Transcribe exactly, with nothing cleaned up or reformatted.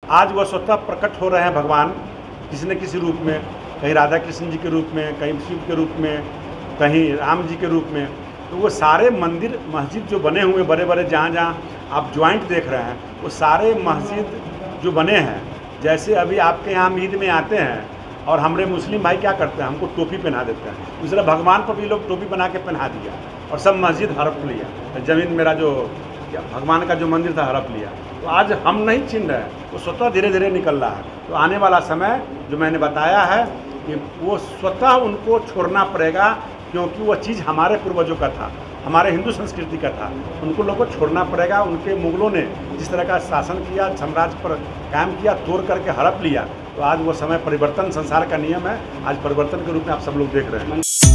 आज वह स्वतः प्रकट हो रहे हैं भगवान किसी न किसी रूप में, कहीं राधा कृष्ण जी के रूप में, कहीं शिव के रूप में, कहीं राम जी के रूप में। तो वो सारे मंदिर मस्जिद जो बने हुए बड़े बड़े, जहाँ जहाँ आप ज्वाइंट देख रहे हैं, वो सारे मस्जिद जो बने हैं, जैसे अभी आपके यहाँ ईद में आते हैं और हमारे मुस्लिम भाई क्या करते हैं, हमको टोपी पहना देते हैं, दूसरा भगवान पर भी लोग टोपी बना के पहना दिया और सब मस्जिद हड़प लिया, ज़मीन मेरा जो भगवान का जो मंदिर था हड़प लिया। तो आज हम नहीं छीन रहे हैं, वो स्वतः धीरे धीरे निकल रहा है। तो आने वाला समय जो मैंने बताया है कि वो स्वतः उनको छोड़ना पड़ेगा, क्योंकि वो चीज़ हमारे पूर्वजों का था, हमारे हिंदू संस्कृति का था, उनको लोगों को छोड़ना पड़ेगा। उनके मुगलों ने जिस तरह का शासन किया, साम्राज्य पर कायम किया, तोड़ करके हड़प लिया। तो आज वो समय परिवर्तन, संसार का नियम है, आज परिवर्तन के रूप में आप सब लोग देख रहे हैं।